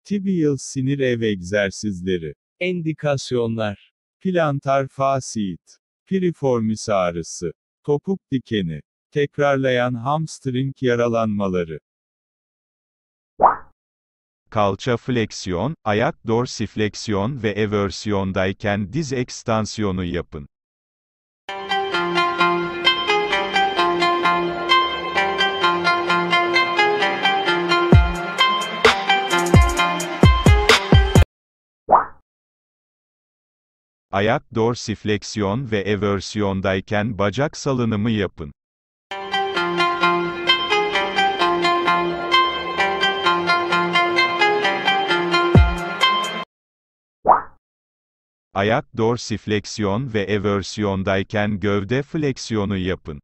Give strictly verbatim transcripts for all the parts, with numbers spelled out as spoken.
Tibial sinir ev egzersizleri. Endikasyonlar. Plantar fasit. Piriformis ağrısı. Topuk dikeni. Tekrarlayan hamstring yaralanmaları. Kalça fleksiyon, ayak dorsifleksiyon ve eversiyondayken diz ekstansiyonu yapın. Ayak dorsifleksiyon ve eversiyondayken bacak salınımı yapın. Ayak dorsifleksiyon ve eversiyondayken gövde fleksiyonu yapın.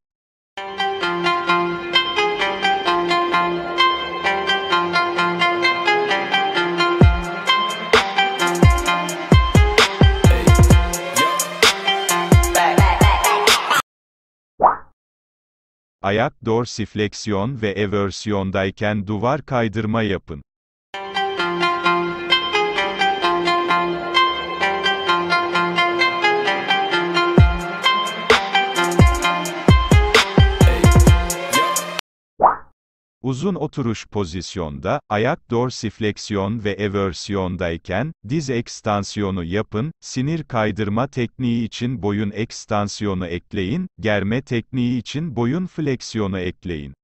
Ayak dorsifleksiyon ve eversiyondayken duvar kaydırma yapın. Uzun oturuş pozisyonda, ayak dorsifleksiyon ve eversiyondayken, diz ekstansiyonu yapın, sinir kaydırma tekniği için boyun ekstansiyonu ekleyin, germe tekniği için boyun fleksiyonu ekleyin.